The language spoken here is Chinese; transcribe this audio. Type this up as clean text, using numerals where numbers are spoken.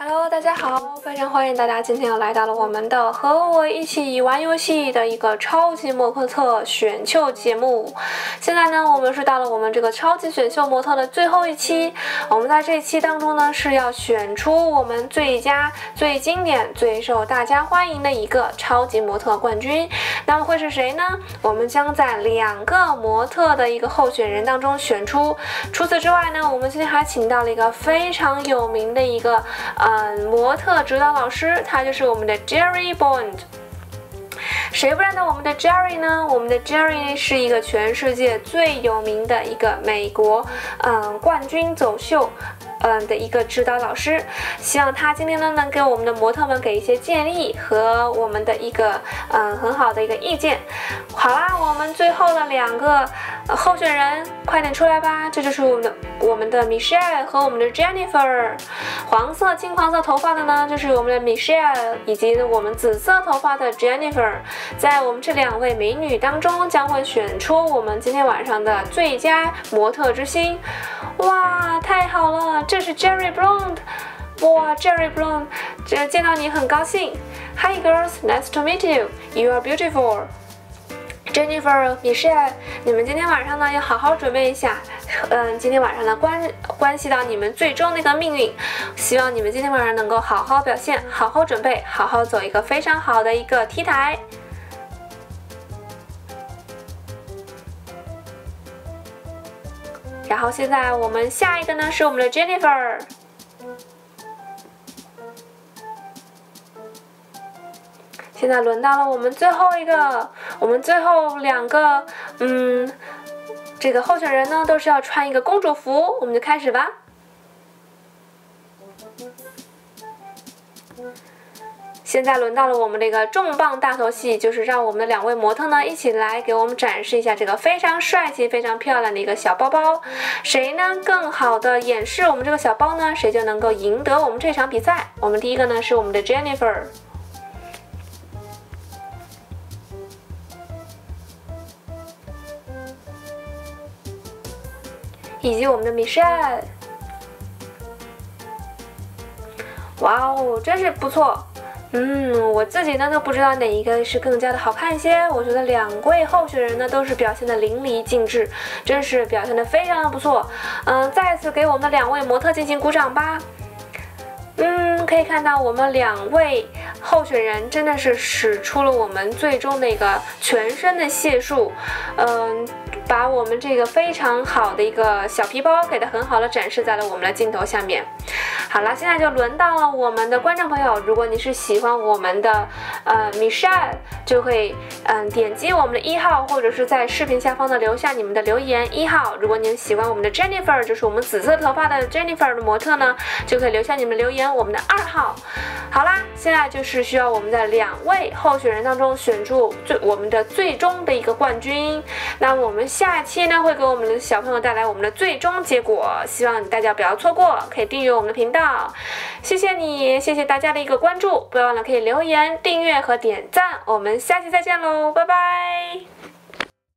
Hello， 大家好，非常欢迎大家今天又来到了我们的和我一起玩游戏的一个超级模特选秀节目。现在呢，我们是到了我们这个超级选秀模特的最后一期。我们在这一期当中呢，是要选出我们最佳、最经典、最受大家欢迎的一个超级模特冠军。那么会是谁呢？我们将在2个模特的一个候选人当中选出。除此之外呢，我们今天还请到了一个非常有名的一个模特指导老师，他就是我们的 Jerry Bond。谁不认得我们的 Jerry 呢？我们的 Jerry 是一个全世界最有名的一个美国冠军走秀的一个指导老师。希望他今天呢能给我们的模特们给一些建议和我们的一个很好的一个意见。好啦，我们最后的2个候选人快点出来吧！这就是我们的 Michelle 和我们的 Jennifer。金黄色头发的呢就是我们的 Michelle， 以及我们紫色头发的 Jennifer。在我们这2位美女当中，将会选出我们今天晚上的最佳模特之星。哇，太好了！这是 Jerry Blonde。哇 ，Jerry Blonde， 见到你很高兴。Hi girls, nice to meet you. You are beautiful. Jennifer, Michelle， 你们今天晚上呢要好好准备一下。今天晚上呢关系到你们最终的一个命运，希望你们今天晚上能够好好表现，好好准备，好好走一个非常好的一个 T 台。然后现在我们下一个呢是我们的 Jennifer。现在轮到了我们最后一个，我们最后2个，这个候选人呢都是要穿一个公主服，我们就开始吧。现在轮到了我们这个重磅大头戏，就是让我们的2位模特呢一起来给我们展示一下这个非常帅气、非常漂亮的一个小包包。谁呢更好的演示我们这个小包呢，谁就能够赢得我们这场比赛。我们第一个呢是我们的 Jennifer。以及我们的 Michelle。 哇哦，真是不错。我自己呢都不知道哪一个是更加的好看一些。我觉得2位候选人呢都是表现的淋漓尽致，真是表现的非常的不错。再次给我们的2位模特进行鼓掌吧。可以看到我们2位候选人真的是使出了我们最终的一个全身的解数，把我们这个非常好的一个小皮包给它很好的展示在了我们的镜头下面。好了，现在就轮到了我们的观众朋友，如果你是喜欢我们的Michelle， 就会点击我们的1号，或者是在视频下方的留下你们的留言1号。如果您喜欢我们的 Jennifer， 就是我们紫色头发的 Jennifer 的模特呢，就可以留下你们留言我们的2号。好啦，现在就是需要我们的2位候选人当中选出我们的最终的一个冠军。那我们下期呢会给我们的小朋友带来我们的最终结果，希望大家不要错过，可以订阅我们的频道。谢谢你，谢谢大家的一个关注，不要忘了可以留言、订阅和点赞。我们下期再见喽，拜拜。